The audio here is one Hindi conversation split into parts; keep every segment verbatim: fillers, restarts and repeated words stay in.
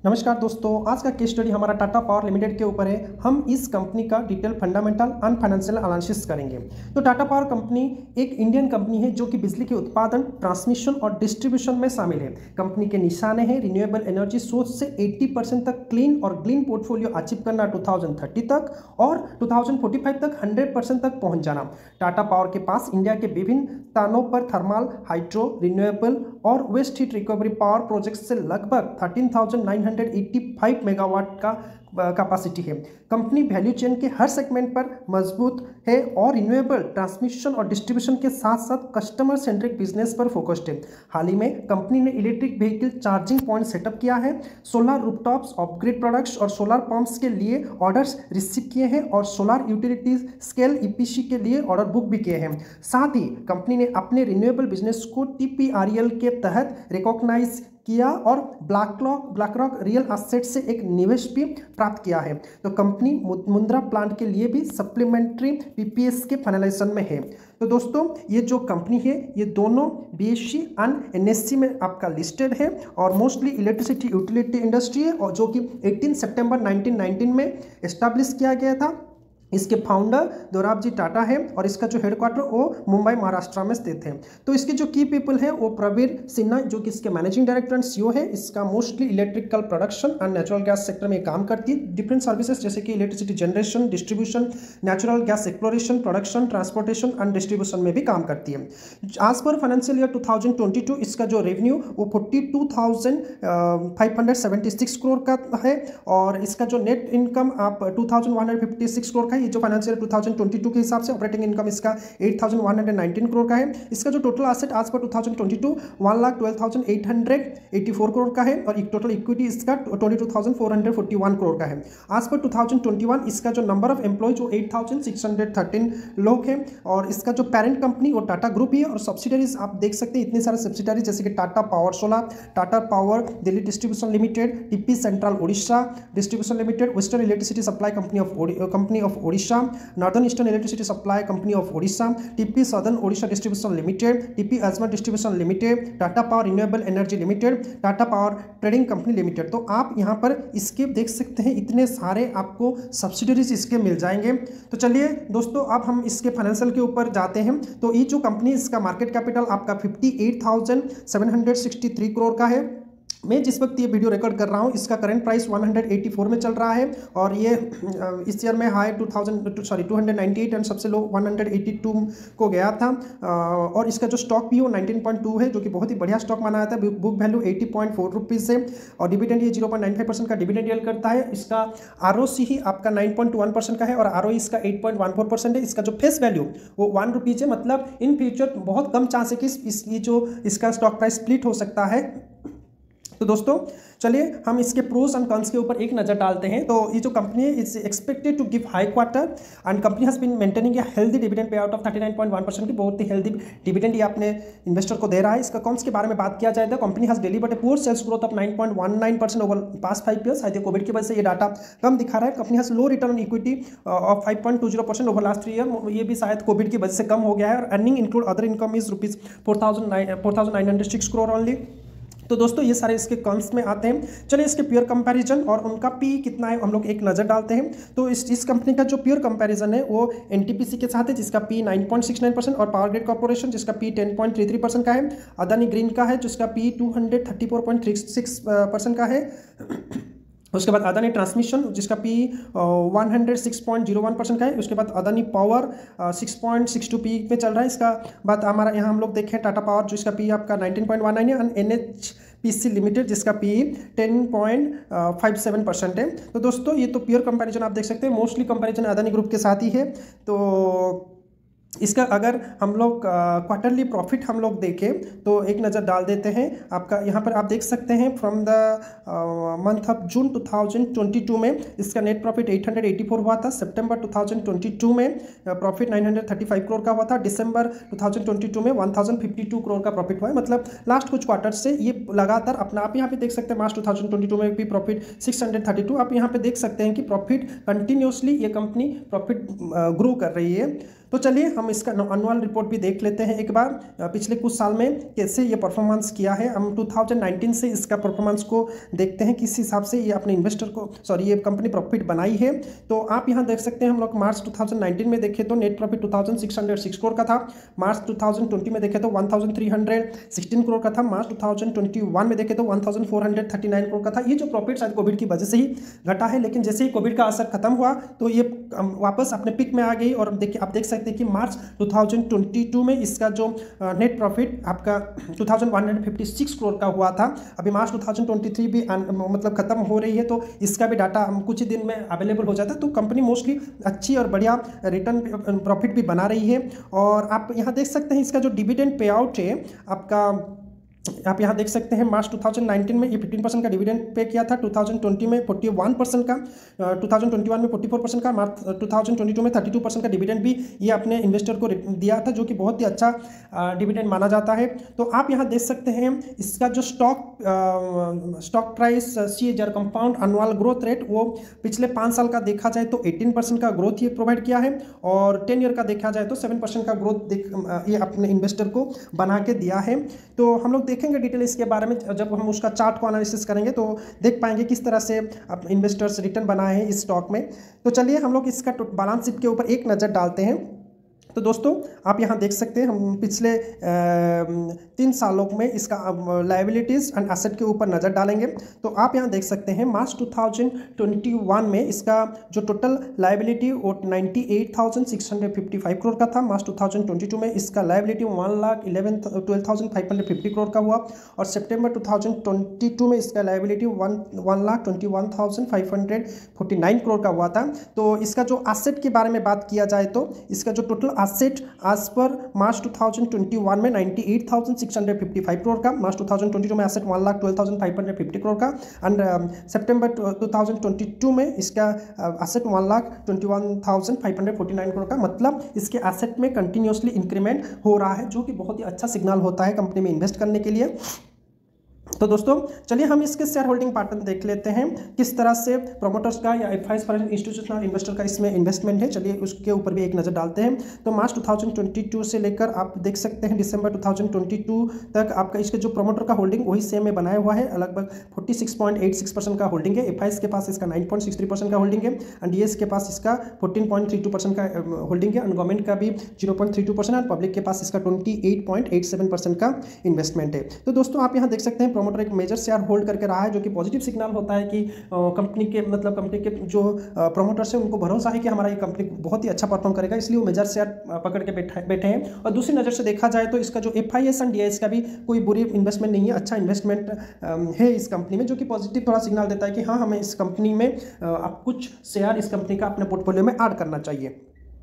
नमस्कार दोस्तों, आज का केस स्टडी हमारा टाटा पावर लिमिटेड के ऊपर है। हम इस कंपनी का detail fundamental and financial analysis करेंगे। तो टाटा पावर कंपनी एक इंडियन कंपनी है जो कि बिजली के उत्पादन, ट्रांसमिशन और डिस्ट्रीब्यूशन में शामिल है। कंपनी के निशाने हैं रिन्यूएबल एनर्जी सोर्स से अस्सी परसेंट तक क्लीन और ग्रीन पोर्टफोलियो अचीव करना दो हज़ार तीस तक और दो हज़ार पैंतालीस तक सौ परसेंट तक पहुंच जाना। टाटा पावर के पास इंडिया के विभिन्न स्थानों पर थर्मल, हाइड्रो, रिन्यूएबल और waste heat recovery power project से लगभग तेरह हज़ार नौ सौ पचासी मेगावाट का कैपेसिटी है। कंपनी वैल्यू चेन के हर सेगमेंट पर मजबूत है और रिन्यूएबल, ट्रांसमिशन और डिस्ट्रीब्यूशन के साथ साथ कस्टमर सेंट्रिक बिजनेस पर फोकस्ड है। हाल ही में कंपनी ने electric vehicle charging point setup किया है, सोलर रूफटॉप्स, ऑफ-ग्रिड प्रोडक्ट्स और सोलर पंप्स के लिए ऑर्डर्स रिसीव किए हैं और सोलर यूटिलिटीज स्केल ईपीसी के लिए ऑर्डर बुक भी किए हैं। साथ ही कंपनी ने अपने रिन्यूएबल बिजनेस को टीपीआरएल के तहत रिकॉग्नाइज किया और ब्लैकरॉक ब्लैकरॉक रियल एसेट से एक निवेश भी प्राप्त किया है। तो कंपनी मुंद्रा प्लांट के लिए भी सप्लीमेंट्री पीपीएस के फाइनलाइजेशन में है। तो दोस्तों, ये जो कंपनी है ये दोनों बीएसई एंड एनएससी में आपका लिस्टेड है और मोस्टली इलेक्ट्रिसिटी यूटिलिटी इंडस्ट्री है और जो कि अठारह सितंबर उन्नीस सौ उन्नीस में एस्टैब्लिश किया गया था। इसके फाउंडर दोराब जी टाटा है और इसका जो हेडक्वार्टर वो मुंबई महाराष्ट्र में स्थित है। तो इसके जो की पीपल है वो प्रवीर सिन्हा जो कि इसके मैनेजिंग डायरेक्टर एंड सीईओ है। इसका mostly electrical production and natural gas sector में काम करती है। डिफरेंट सर्विसेज जैसे कि electricity generation, distribution, natural gas exploration, production, transportation and distribution में भी काम करती है। आज पर फाइनेंशियल ईयर दो हज़ार बाईस इसका जो रेवेन्यू वो बयालीस हज़ार पाँच सौ छिहत्तर करोड़ का है और इसका जो नेट इनकम आप दो हज़ार एक सौ छप्पन करोड़ का है। ये जो फाइनेंशियल दो हज़ार बाईस के हिसाब से ऑपरेटिंग इनकम इसका आठ हज़ार एक सौ उन्नीस करोड़ का है। इसका जो टोटल एसेट आज पर दो हज़ार बाईस एक लाख बारह हज़ार आठ सौ चौरासी करोड़ का है और एक टोटल इक्विटी इसका बाईस हज़ार चार सौ इकतालीस करोड़ का है। आज पर दो हज़ार इक्कीस इसका जो नंबर ऑफ एम्प्लॉय जो आठ हज़ार छह सौ तेरह लोग हैं और इसका जो पेरेंट कंपनी वो टाटा ग्रुप ही है और सब्सिडरीज आप देख सकते हैं इतने सारे सब्सिडरीज जैसे कि Tata power solar, Tata power Delhi distribution limited, TP central Odisha distribution limited, western electricity supply company of company of Odisha, northern eastern electricity supply company of Odisha, TP southern Odisha distribution limited, TP Ajmer distribution limited, Tata power renewable energy limited, Tata power trading company limited. तो आप यहाँ पर इसके देख सकते हैं इतने सारे आपको सब्सिडरीज इसके मिल जाएंगे। तो चलिए दोस्तों, अब हम इसके फाइनेंशियल के ऊपर जाते हैं। तो ये जो कंपनी इसका मार्केट कैपिटल आपका अट्ठावन हज़ार सात सौ तिरसठ करोड़ का है। मैं जिस वक्त ये वीडियो रिकॉर्ड कर रहा हूँ इसका करंट प्राइस एक सौ चौरासी में चल रहा है और ये इस ईयर में हाई दो हज़ार सॉरी दो सौ अट्ठानवे एंड सबसे लो एक सौ बयासी को गया था और इसका जो स्टॉक भी वो उन्नीस पॉइंट दो है जो कि बहुत ही बढ़िया स्टॉक माना जाता है। बुक वैल्यू अस्सी पॉइंट चार रुपीज़ है और डिविडेंड ये zero point nine five percent का डिविडेंड यील्ड करता है। इसका आरओसी ही आपका नाइन पॉइंट वन परसेंट का है और आरओई इसका eight point one four percent है। इसका जो फेस वैल्यू वो वन रुपीज़ है, मतलब इन फ्यूचर बहुत कम चांस है कि इस ये जो इसका स्टॉक प्राइस स्प्लिट हो सकता है। तो दोस्तों चलिए हम इसके प्रोज एंड कॉन्स के ऊपर एक नज़र डालते हैं। तो ये जो कंपनी है it's expected to give high quarter and company has been maintaining a healthy dividend pay out of thirty nine point one percent की बहुत ही हेल्दी डिविडेंड ये अपने इन्वेस्टर को दे रहा है। इसका कॉन्स के बारे में बात किया जाए तो company has delivered a poor sales growth of nine point one nine percent over past five years. शायद कोविड की वजह से ये डाटा कम दिखा रहा है। Company has low return on equity of five point two zero percent over last three year. ये भी शायद कोविड की वजह से कम हो गया है और earning include other income is rupees four thousand nine four thousand nine hundred six crore only. तो दोस्तों ये सारे इसके कॉन्स में आते हैं। चलिए इसके प्योर कंपैरिजन और उनका पी कितना है हम लोग एक नज़र डालते हैं। तो इस इस कंपनी का जो प्योर कंपैरिजन है वो एनटीपीसी के साथ है जिसका P nine point six nine percent और पावर ग्रिड कॉर्पोरेशन जिसका P ten point three three percent का है, अदानी ग्रीन का है जिसका P two thirty four point three six percent का है। उसके बाद अदानी ट्रांसमिशन जिसका P one O six point zero one percent का है। उसके बाद Adani power six point six two P पे चल रहा है। इसका बाद हमारा यहाँ हम लोग देखें टाटा पावर जो इसका पी आपका नाइनटीन पॉइंट वन नाइन है and N H P C limited जिसका P ten point five seven percent है। तो दोस्तों ये तो प्योर कंपैरिजन आप देख सकते हैं। मोस्टली कंपैरिजन अदानी ग्रुप के साथ ही है। तो इसका अगर हम लोग क्वार्टरली प्रॉफिट हम लोग देखें तो एक नज़र डाल देते हैं। आपका यहाँ पर आप देख सकते हैं from the month of June two thousand twenty two में इसका net profit eight hundred eighty four हुआ था। सितंबर टू थाउजेंड ट्वेंटी टू में profit nine hundred thirty five crore का हुआ था। दिसंबर टू थाउजेंड ट्वेंटी टू में one thousand fifty two crore का प्रॉफिट हुआ है। मतलब लास्ट कुछ क्वार्टर से ये लगातार अपना आप यहाँ पे देख सकते हैं March two thousand twenty two में भी profit six hundred thirty two. आप यहाँ पे देख सकते हैं कि प्रॉफिट कंटिन्यूसली ये कंपनी प्रॉफिट ग्रो कर रही है। तो चलिए हम इसका एनुअल रिपोर्ट भी देख लेते हैं एक बार, पिछले कुछ साल में कैसे ये परफॉर्मेंस किया है। हम दो हज़ार उन्नीस से इसका परफॉर्मेंस को देखते हैं किस हिसाब से ये अपने इन्वेस्टर को सॉरी ये कंपनी प्रॉफिट बनाई है। तो आप यहाँ देख सकते हैं हम लोग मार्च दो हज़ार उन्नीस में देखें तो नेट प्रॉफिट छब्बीस सौ छह करोड़ का था। मार्च दो हज़ार बीस में देखें तो तेरह सौ सोलह करोड़ का था। मार्च दो हज़ार इक्कीस में देखें तो चौदह सौ उनतालीस करोड़ का था। ये जो प्रॉफिट शायद कोविड की वजह से ही घटा है, लेकिन जैसे ही कोविड का असर खत्म हुआ तो ये वापस अपने पिक में आ गई। और देखिए आप देख सकते हैं कि मार्च दो हज़ार बाईस में इसका जो नेट प्रॉफिट आपका दो हज़ार एक सौ छप्पन करोड़ का हुआ था। अभी मार्च दो हज़ार तेईस भी मतलब खत्म हो रही है तो इसका भी डाटा हम कुछ ही दिन में अवेलेबल हो जाता है। तो कंपनी मोस्टली अच्छी और बढ़िया रिटर्न प्रॉफिट भी बना रही है। और आप यहाँ देख सकते हैं इसका जो डिविडेंड पे आउट है आपका, आप यहाँ देख सकते हैं मार्च दो हज़ार उन्नीस में ये पंद्रह परसेंट का डिविडेंड पे किया था, दो हज़ार बीस में इकतालीस परसेंट का, दो हज़ार इक्कीस में चौवालीस परसेंट का, मार्च दो हज़ार बाईस में बत्तीस परसेंट का डिविडेंड भी ये अपने इन्वेस्टर को दिया था, जो कि बहुत ही अच्छा डिविडेंड माना जाता है। तो आप यहाँ देख सकते हैं इसका जो stock stock price C H R compound annual growth rate वो पिछले पाँच साल का देखा जाए तो अठारह परसेंट का ग्रोथ ये प्रोवाइड किया है, और टेन ईयर का देखा जाए तो सात परसेंट का ग्रोथ ये अपने इन्वेस्टर को बना के दिया है। तो हम लोग देखेंगे डिटेल इसके बारे में, जब हम उसका चार्ट को एनालिसिस करेंगे तो देख पाएंगे किस तरह से इन्वेस्टर्स रिटर्न बनाए हैं इस स्टॉक में। तो चलिए हम लोग इसका बैलेंस शीट के ऊपर एक नज़र डालते हैं। तो दोस्तों आप यहाँ देख सकते हैं हम पिछले तीन सालों में इसका लायबिलिटीज़ एंड एसेट के ऊपर नज़र डालेंगे। तो आप यहाँ देख सकते हैं मार्च दो हज़ार इक्कीस में इसका जो टोटल लायबिलिटी वो अट्ठानवे हज़ार छह सौ पचपन करोड़ का था। मार्च दो हज़ार बाईस में इसका liability one lakh eleven twelve thousand five hundred fifty crore का हुआ, और सितंबर दो हज़ार बाईस में इसका liability one one lakh twenty one thousand five hundred forty nine crore का हुआ था। तो इसका जो एसेट के बारे में बात किया जाए तो इसका जो टोटल एसेट आज पर मार्च दो हज़ार इक्कीस में अट्ठानवे हज़ार छह सौ पचपन करोड़ का, मार्च दो हज़ार बाईस में asset one lakh twelve thousand five hundred fifty crore का, एंड सितंबर दो हज़ार बाईस में इसका asset one lakh twenty one thousand five hundred forty nine crore का। मतलब इसके एसेट में कंटिन्यूसली इंक्रीमेंट हो रहा है, जो कि बहुत ही अच्छा सिग्नल होता है कंपनी में इन्वेस्ट करने के लिए। तो दोस्तों चलिए हम इसके शेयर होल्डिंग पैटर्न देख लेते हैं, किस तरह से प्रोमोटर्स का या F I S foreign institutional investor का इसमें इन्वेस्टमेंट है। चलिए उसके ऊपर भी एक नज़र डालते हैं। तो मार्च दो हज़ार बाईस से लेकर आप देख सकते हैं दिसंबर दो हज़ार बाईस तक आपका इसके जो प्रोमोटर का होल्डिंग वही सेम में बनाया हुआ है, लगभग छियालीस पॉइंट आठ छह परसेंट का होल्डिंग है। एफ आई एस के पास इसका nine point six three percent का होल्डिंग है, एंड डी एस के पास इसका fourteen point three two percent का होल्डिंग है, एंड गवर्नमेंट का भी zero point three two percent, and public के पास इसका twenty eight point eight seven percent का इन्वेस्टमेंट है। तो दोस्तों आप यहाँ देख सकते हैं प्रोमोटर एक मेजर शेयर होल्ड करके रहा है, जो कि पॉजिटिव सिग्नल होता है कि कंपनी के मतलब कंपनी के जो प्रोमोटर्स हैं उनको भरोसा है कि हमारा ये कंपनी बहुत ही अच्छा परफॉर्म करेगा, इसलिए वो मेजर शेयर पकड़ के बैठे बैठे हैं। और दूसरी नज़र से देखा जाए तो इसका जो F I S and D I S का भी कोई बुरी इन्वेस्टमेंट नहीं है, अच्छा इन्वेस्टमेंट है इस कंपनी में, जो कि पॉजिटिव थोड़ा सिग्नल देता है कि हाँ हमें इस कंपनी में आप कुछ शेयर इस कंपनी का अपने पोर्टफोलियो में ऐड करना चाहिए।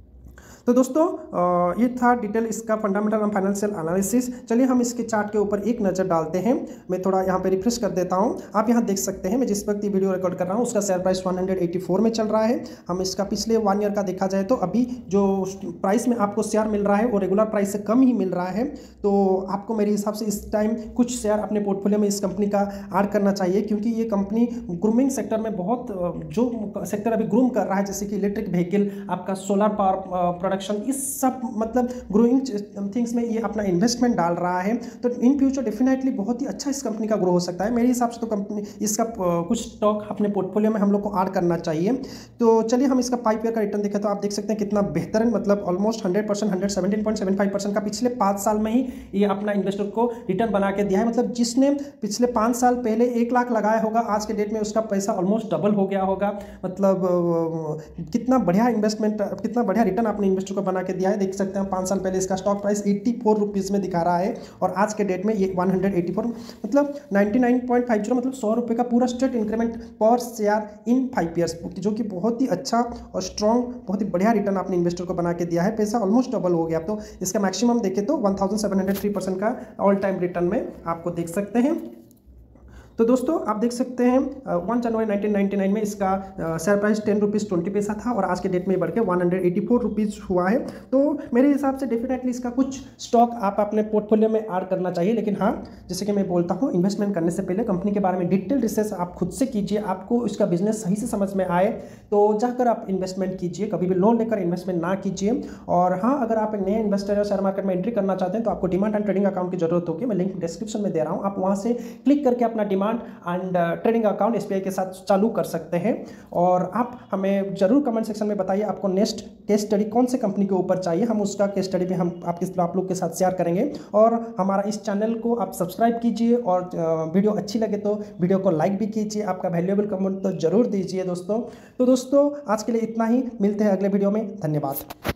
तो दोस्तों ये था डिटेल इसका फंडामेंटल एंड फाइनेंशियल एनालिसिस। चलिए हम इसके चार्ट के ऊपर एक नज़र डालते हैं। मैं थोड़ा यहाँ पे रिफ्रेश कर देता हूँ। आप यहाँ देख सकते हैं मैं जिस वक्त ये वीडियो रिकॉर्ड कर रहा हूँ उसका शेयर प्राइस एक सौ चौरासी में चल रहा है। हम इसका पिछले वन ईयर का देखा जाए तो अभी जो प्राइस में आपको शेयर मिल रहा है वो रेगुलर प्राइस से कम ही मिल रहा है। तो आपको मेरे हिसाब से इस टाइम कुछ शेयर अपने पोर्टफोलियो में इस कंपनी का ऐड करना चाहिए, क्योंकि ये कंपनी ग्रूमिंग सेक्टर में बहुत जो सेक्टर अभी ग्रूम कर रहा है, जैसे कि इलेक्ट्रिक व्हीकल, आपका सोलर पावर प्रोडक्शन, इस सब मतलब ग्रोइंग थिंग्स में ये अपना इन्वेस्टमेंट डाल रहा है। तो इन फ्यूचर डेफिनेटली बहुत ही अच्छा इस कंपनी का ग्रो हो सकता है। मेरे हिसाब से तो कंपनी इसका कुछ स्टॉक अपने पोर्टफोलियो में हम लोग को ऐड करना चाहिए। तो चलिए हम इसका फाइव ईयर का रिटर्न देखें तो आप देख सकते हैं कितना बेहतर, मतलब almost hundred percent hundred seventeen point seven five percent का पिछले पाँच साल में ही ये अपना इन्वेस्टर को रिटर्न बना के दिया है। मतलब जिसने पिछले पाँच साल पहले एक लाख लगाया होगा, आज के डेट में उसका पैसा ऑलमोस्ट डबल हो गया होगा। मतलब कितना बढ़िया इन्वेस्टमेंट, कितना बढ़िया रिटर्न अपने इन्वेस्टर को बना के दिया है। देख सकते हैं पाँच साल पहले इसका stock price eighty four rupees में दिखा रहा है, और आज के डेट में ये वन हंड्रेड एटी फोर, मतलब ninety nine point five zero, मतलब सौ रुपये का पूरा straight increment per share in five years, जो कि बहुत ही अच्छा और स्ट्रॉन्ग, बहुत ही बढ़िया रिटर्न अपने इन्वेस्टर को बना के दिया है। पैसा ऑलमोस्ट डबल हो गया। तो इसका मैक्सिमम देखें तो one thousand seven hundred three percent का ऑल टाइम रिटर्न में आपको देख सकते हैं। तो दोस्तों आप देख सकते हैं वन जनवरी नाइनटीन नाइन्टी नाइन में इसका share price ten rupees twenty पैसा था और आज के डेट में बढ़ के one hundred eighty four rupees हुआ है। तो मेरे हिसाब से डेफिनेटली इसका कुछ स्टॉक आप अपने पोर्टफोलियो में ऐड करना चाहिए, लेकिन हाँ जैसे कि मैं बोलता हूँ इन्वेस्टमेंट करने से पहले कंपनी के बारे में डिटेल रिसर्च आप खुद से कीजिए, आपको इसका बिजनेस सही से समझ में आए तो जाकर आप इन्वेस्टमेंट कीजिए, कभी भी लोन लेकर इन्वेस्टमेंट ना कीजिए। और हाँ अगर आप एक नए इन्वेस्टर या शेयर मार्केट में एंट्री करना चाहते हैं तो आपको डिमांड एंड ट्रेडिंग अकाउंट की जरूरत होगी, मैं लिंक डिस्क्रिप्शन में दे रहा हूँ, आप वहाँ से क्लिक करके अपना demand and trading account SBI के साथ चालू कर सकते हैं। और आप हमें जरूर कमेंट सेक्शन में बताइए आपको नेक्स्ट केस स्टडी कौन से कंपनी के ऊपर चाहिए, हम उसका केस स्टडी भी हम आपके आप लोग के साथ शेयर करेंगे। और हमारा इस चैनल को आप सब्सक्राइब कीजिए और वीडियो अच्छी लगे तो वीडियो को लाइक भी कीजिए, आपका वैल्यूएबल कमेंट तो जरूर दीजिए दोस्तों। तो दोस्तों आज के लिए इतना ही, मिलते हैं अगले वीडियो में, धन्यवाद।